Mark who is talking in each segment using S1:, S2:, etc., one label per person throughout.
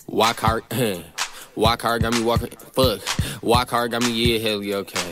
S1: Walk hard, walk hard got me walking, fuck. Walk hard got me, yeah, hell yeah, okay.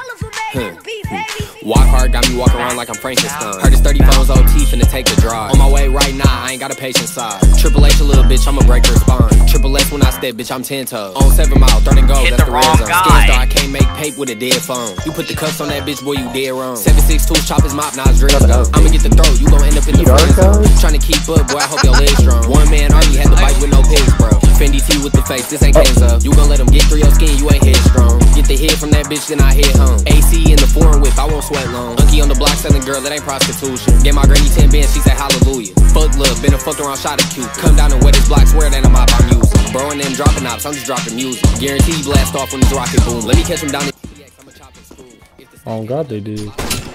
S1: Walk hard got me walking around like I'm Frankenstein. Heard it's 30 phones OT finna take a drive. On my way right now, I ain't got a patient side. Triple H a little bitch, I'ma break her spine. Triple S when I step, bitch, I'm 10 toes. On 7 Mile, 30 goals, that's the red zone. Skin star, I can't make pape with a dead phone. You put the cuffs on that bitch, boy, you dead wrong. 762 chop his mop, now it's drills go. I'ma get the throw, you gon' end up in the friend zone. Tryna keep up, boy, I hope your legs strong. One man army had the bike with no pigs, bro. Fendi T with the face, this ain't Kenzo. You gon' let him get through your skin, you ain't headstrong. Get the head from that bitch, then I head home. AC in the foreign whip, I won't sweat long. Unky on the block selling girl, that ain't prostitution. Get my granny 10 bands, she said hallelujah. Fuck love, been a fucked around, shot a cute. Come down and wet his block, swear that I'm out, I'm using. Bro and them dropping ops, I'm just dropping music. Guarantee you blast off when this rocket boom. Let me catch him down in
S2: Oh god, they did.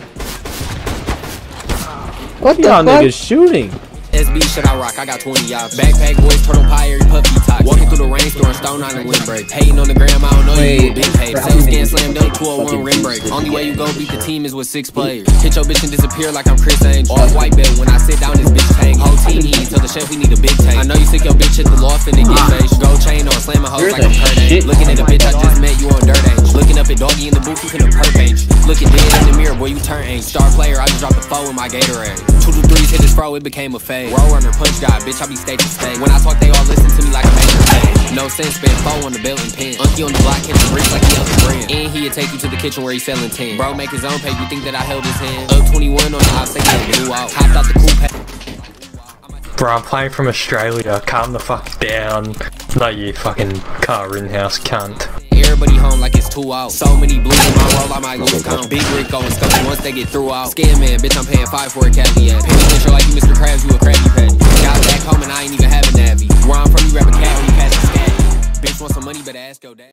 S2: What the fuck? Niggas shooting?
S1: SB shit I rock, I got 20 y'all. Backpack boys, turtle pie, every puffy top. Walking through the rain, throwing stone on the windbreak. Hating on the gram, I don't know you been paid. Same scan slam dunk, 201 rim break. Only way you go beat the team is with 6 players. Hit your bitch and disappear like I'm Chris Angel. Off white belt when I sit down, this bitch tank. Whole team eat, tell the chef we need a big tank. I know you sick your bitch hit the loft and it get face. Gold chain on, slamming hoes like I'm Kurt Angle. Looking at a bitch I just met, you on dirt angel. Looking up at doggy in the booth, you finna perp ain't you. Looking dead in the mirror, boy, you turn ain't. Star player, I just dropped the 4 in my Gatorade. 2 to 3s hit his fro, it became a fade. Roll runner, punch guy, bitch, I be state to state. When I talk, they all listen to me like a major fan. No sense, spend 4 on the belt and pen. Unky on the block, hit the bricks like he else brand. And he'll take you to the kitchen where he's selling 10. Bro, make his own pay, you think that I held his hand? Up 21 on the hot second, blew out. Hopped out the coupe.
S3: Bro, I'm playing from Australia, calm the fuck down. Not you fucking car Rittenhouse cunt.
S1: Everybody home like it's 2 out. So many blues in my roll, I might lose count. Big Rico and stuff once they get through out. Scam man, bitch, I'm paying 5 for a caveat. Penny picture like you Mr. Krabs, you a Krabby Patty. Got back home and I ain't even have a navy. Where I'm from, you grab a cat when you pass the scat. Bitch want some money, better ask your dad.